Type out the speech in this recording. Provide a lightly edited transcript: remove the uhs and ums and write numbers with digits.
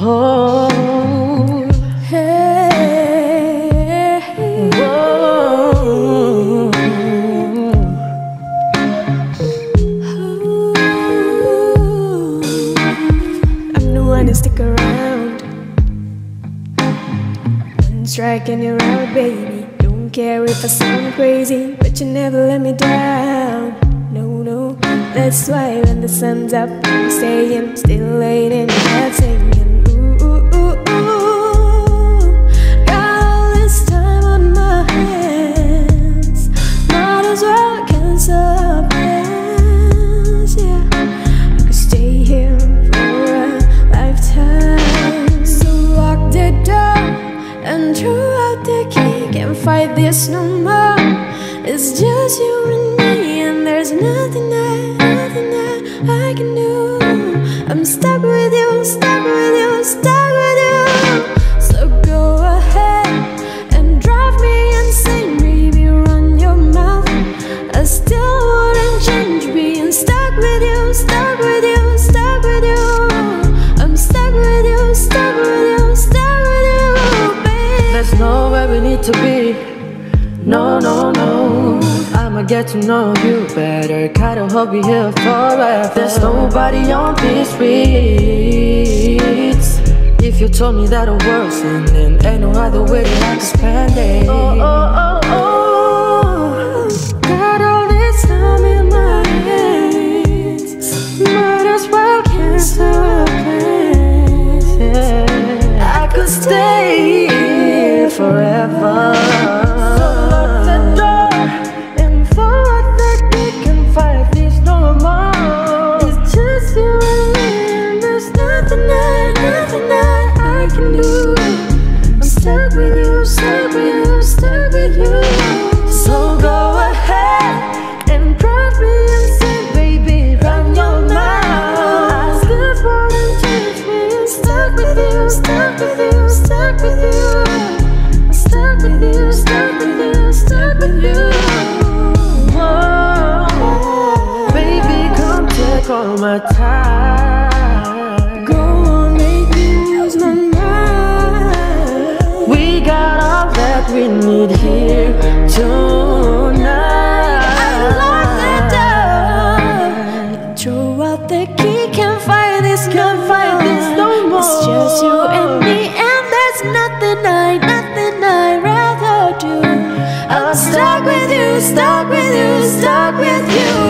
Oh, Hey, whoa. I'm the one to stick around. One strike and you're out, baby. Don't care if I sound crazy, but you never let me down. No, no, that's why when the sun's up, I'm staying still late in bed singing. Ooh, ooh, ooh, ooh. Got all this time on my hands, might as well cancel our plans. Yeah, I could stay here for a lifetime. So lock the door and throw out the key. Can't fight this no more. It's just you and me, and there's nothing that I can do. I'm stuck with you, stuck with you, stuck with you. So go ahead and drive me insane, baby, run your mouth. I still wouldn't change being stuck with you, stuck with you, stuck with you. I'm stuck with you, stuck with you, stuck with you, baby. There's nowhere we need to be. No, no, no. I'ma get to know you better. Kinda hope we here forever. There's nobody on these streets. If you told me that the world's ending, ain't no other way that I can spend it. Oh, oh, oh, oh. Got all this time in my hands, might as well cancel our plans. Yeah. I could stay here forever. Stuck with you, stuck with you, stuck with you. So go ahead and drive me insane, baby, run your mouth. I still wouldn't change being stuck with you, stuck with you, stuck with you. I'm stuck with you, stuck with you, stuck with you. Whoa, baby, come take all my time. Go on, make me lose my mind. We got all that we need here tonight. I lock the door, throw out the key, can't fight this no more. It's just you and me, and there's nothing I'd rather do. I'm stuck with you, stuck with you, stuck with you.